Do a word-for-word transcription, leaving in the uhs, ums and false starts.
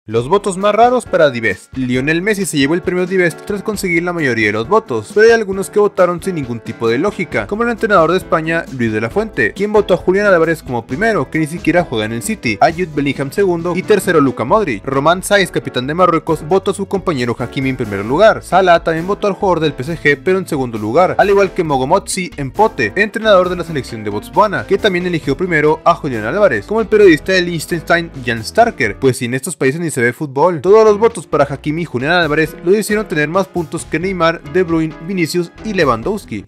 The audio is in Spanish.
Los votos más raros para The Best. Lionel Messi se llevó el premio The Best tras conseguir la mayoría de los votos, pero hay algunos que votaron sin ningún tipo de lógica, como el entrenador de España, Luis de la Fuente, quien votó a Julián Álvarez como primero, que ni siquiera juega en el City, a Jude Bellingham segundo y tercero Luka Modric. Román Sáiz, capitán de Marruecos, votó a su compañero Hakimi en primer lugar. Salah también votó al jugador del P S G, pero en segundo lugar, al igual que Mogomotsi Mpote, entrenador de la selección de Botswana, que también eligió primero a Julián Álvarez, como el periodista de Liechtenstein Jan Starker, pues si en estos países ni se ve fútbol. Todos los votos para Hakimi y Julián Álvarez lo hicieron tener más puntos que Neymar, De Bruyne, Vinicius y Lewandowski.